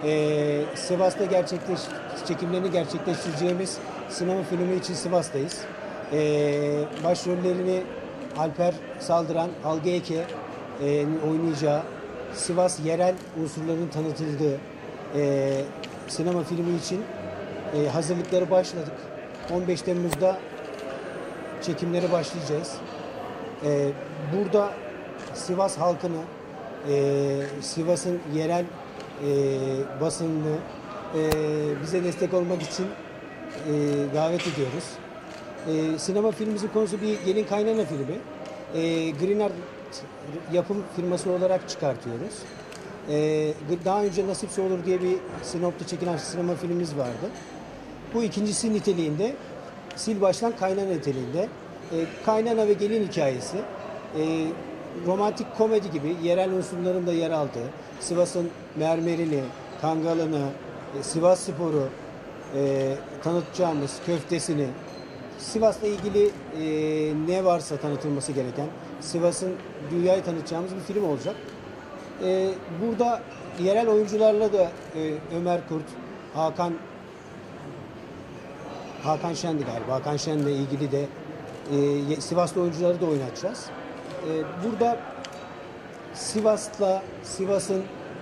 Sivas'ta çekimlerini gerçekleştireceğimiz sinema filmi için Sivas'tayız. Başrollerini Alper Saldıran, Algı Eke'nin oynayacağı, Sivas yerel unsurların tanıtıldığı sinema filmi için hazırlıkları başladık. 15 Temmuz'da çekimlere başlayacağız. Burada Sivas halkını, Sivas'ın yerel basınını bize destek olmak için davet ediyoruz. Sinema filmimizin konusu bir gelin kaynana filmi. Green Art yapım firması olarak çıkartıyoruz. Daha önce Nasipse Olur diye bir Sinop'ta çekilen sinema filmimiz vardı. Bu ikincisi niteliğinde, sil baştan kaynana niteliğinde. Kaynana ve gelin hikayesi. Romantik komedi gibi yerel unsurların da yer aldığı, Sivas'ın mermerini, kangalını, Sivasspor'u tanıtacağımız köftesini, Sivas'la ilgili ne varsa tanıtılması gereken, Sivas'ın dünyayı tanıtacağımız bir film olacak. Burada yerel oyuncularla da Ömer Kurt, Hakan Şen'di galiba. Hakan Şen'le ilgili de Sivaslı oyuncuları da oynatacağız. Burada Sivas'ın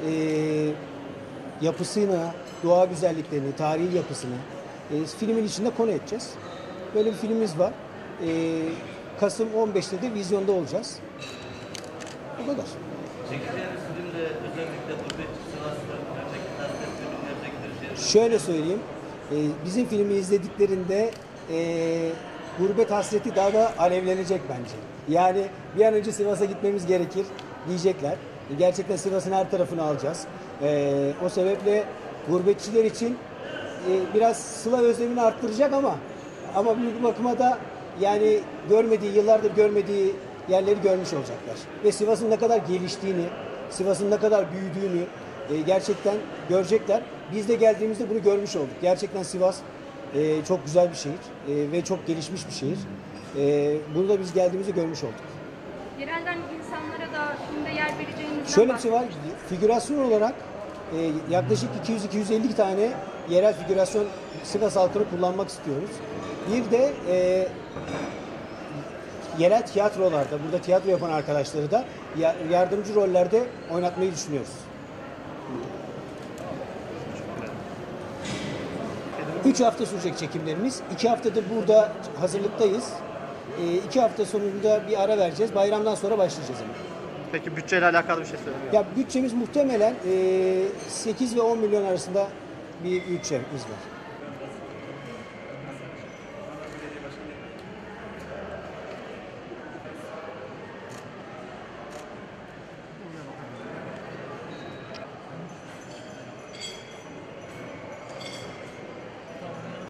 yapısını, doğa güzelliklerini, tarihi yapısını filmin içinde konu edeceğiz. Böyle bir filmimiz var. Kasım 15'te de vizyonda olacağız. Bu kadar. Çekeceğiniz filmde özellikle gurbetçi Sivas'ta gerçekleştireceğiniz. Şöyle söyleyeyim. Bizim filmi izlediklerinde gurbet hasreti daha da alevlenecek bence. Yani bir an önce Sivas'a gitmemiz gerekir diyecekler. Gerçekten Sivas'ın her tarafını alacağız. O sebeple gurbetçiler için biraz sıla özlemini arttıracak ama bir bakıma da yani yıllardır görmediği yerleri görmüş olacaklar. Ve Sivas'ın ne kadar geliştiğini, Sivas'ın ne kadar büyüdüğünü gerçekten görecekler. Biz de geldiğimizde bunu görmüş olduk. Gerçekten Sivas çok güzel bir şehir ve çok gelişmiş bir şehir. Bunu da biz geldiğimizde görmüş olduk. Yerelden insanlara da filmde yer vereceğinizden Şöyle bir şey var, figürasyon olarak yaklaşık 200-250 tane yerel figürasyon Sivas halkını kullanmak istiyoruz. Bir de yerel tiyatrolarda, burada tiyatro yapan arkadaşları da yardımcı rollerde oynatmayı düşünüyoruz. 3 hafta sürecek çekimlerimiz. 2 haftadır burada hazırlıktayız. 2 hafta sonunda bir ara vereceğiz. Bayramdan sonra başlayacağız. Peki bütçeyle alakalı bir şey söyleyeyim. Ya bütçemiz muhtemelen 8 ve 10 milyon arasında bir bütçemiz var.